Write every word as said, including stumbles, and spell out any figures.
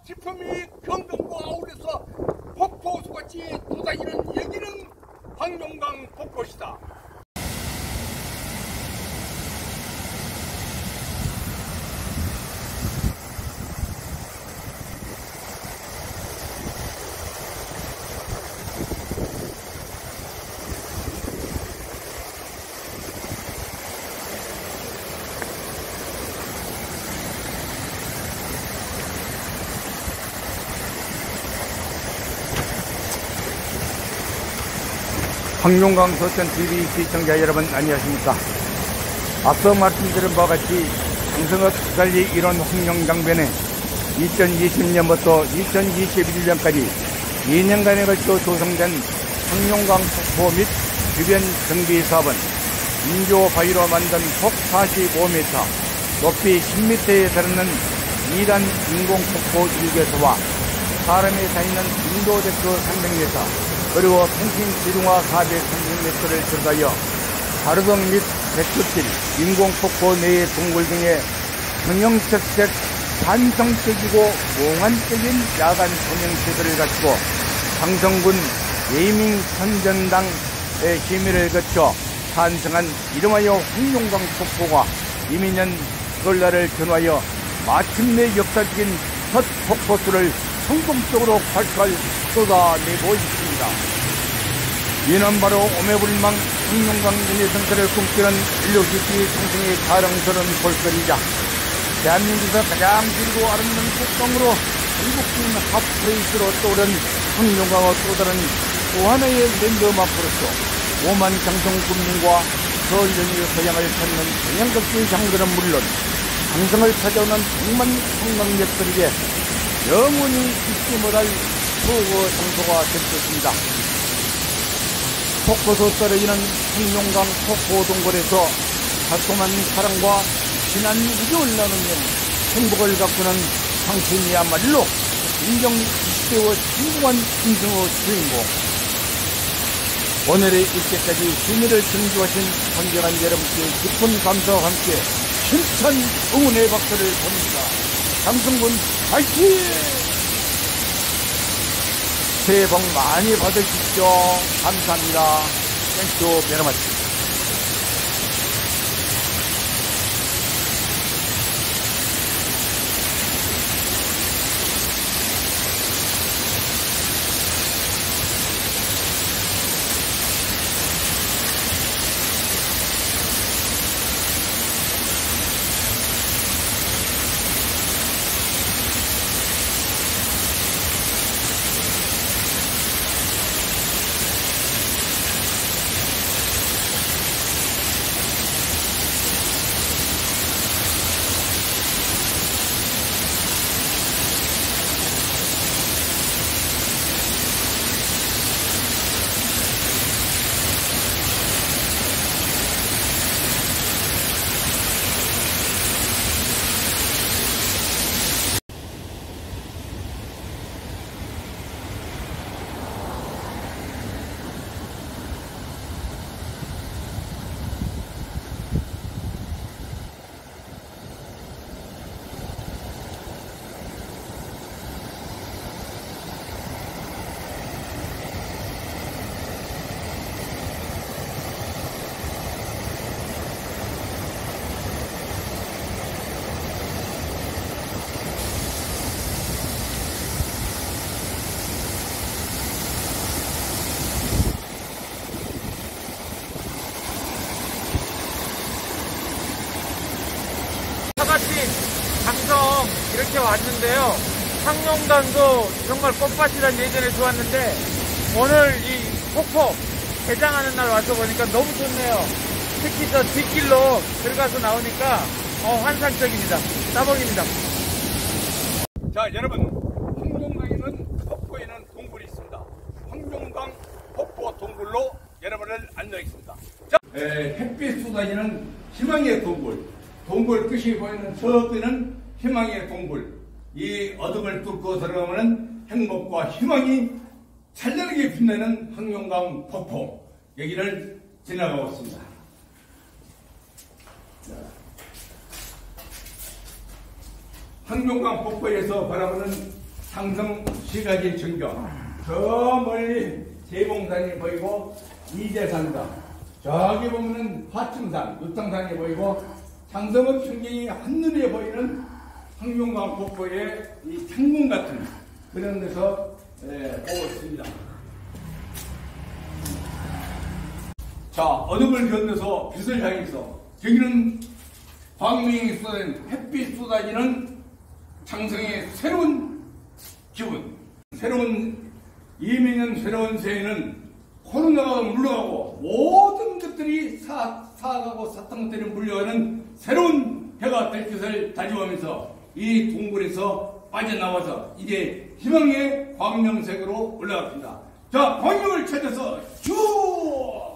지품이 경동과 아울러서 폭포수같이 쏟아지는 여기는 황룡강 폭포시다. 황룡강 서천티비 시청자 여러분 안녕하십니까. 앞서 말씀드린 바와 같이 장성읍 수살리 일 원 황룡강변에 이천이십 년부터 이천이십일 년까지 이 년간에 걸쳐 조성된 황룡강 폭포 및 주변 정비 사업은 인조 바위로 만든 폭 사십오 미터, 높이 십 미터에 달하는 이 단 인공폭포 일 개소와 사람이 다니는 인도대교 삼백 미터, 그리고 통신 지중화 사백삼십 미터를 들어가여 가로등 및 백두길, 인공폭포 내의 동굴 등의 형형색색 환상적이고 몽환적인 야간 조명시설을 갖추고 장성군 예이밍 선전당의 심의를 거쳐 탄생한 이름하여 황룡강 폭포가 이민년 설날을 전후하여 마침내 역사적인 첫 폭포수를 성공적으로 활발 쏟아내고 있습니다. 이는 바로 오매불망 황룡강변의 성사를 꿈꾸는 인류시기 상승의 자랑스러운 볼거리이자 대한민국에서 가장 길고 아름다운 폭강으로 전국적인 핫플레이스로 떠오른 황룡강의 또 다른 또 하나의 랜드마크로서 오만 장성 군민과 설 연휴 서양을 찾는 동양극의 장들은 물론 장성을 찾아오는 백만 관광객들에게 영원히 잊지 못할 추억 장소가 될 것입니다. 폭포수 떨어지는 황룡강 폭포 동굴에서 달콤한 사랑과 진한 우정을 나누며 행복을 가꾸는 당신이야말로 인정 이십 대의 신중한 인생의 주인공. 오늘의 이때까지 심의를 증주하신 존경한 여러분께 깊은 감사와 함께 힘찬 응원의 박수를 보냅니다. 장성군 화이팅! 새해 복 많이 받으십시오. 감사합니다. 땡큐 베리마치. 장성 이렇게 왔는데요. 황룡강도 정말 꽃밭이란 예전에 좋았는데 오늘 이 폭포 개장하는 날 와서 보니까 너무 좋네요. 특히 저 뒷길로 들어가서 나오니까 어, 환상적입니다. 따봉입니다. 자, 여러분, 황룡강에는 폭포에는 동굴이 있습니다. 황룡강 폭포 동굴로 여러분을 안내하겠습니다. 자, 에, 햇빛 쏟아지는 희망의 동굴. 동굴 끝이 보이는 저 끝은 희망의 동굴. 이 어둠을 뚫고 들어가면 행복과 희망이 찬란하게 빛나는 황룡강 폭포. 여기를 지나가고 있습니다. 황룡강 폭포에서 바라보는 창성 시가지 전경, 저 멀리 제봉산이 보이고 이재산강, 저기 보면은 화층산, 육탕산이 보이고 창성읍 풍경이 한눈에 보이는 황룡강 폭포의 이 창문 같은 그런 데서 예, 보고 있습니다. 자, 어둠을 건너서 빛을 향해서 여기는 광명이 쏟아진 햇빛 쏟아지는 창성의 새로운 기분, 새로운 이민년 새로운 새해는 코로나가 물러가고 모든 것들이 사, 사가고 샀던 것들이 물려가는 새로운 해가 될 것을 다짐하면서 이 동굴에서 빠져나와서 이제 희망의 광명색으로 올라갑니다. 자, 광명을 찾아서 쭉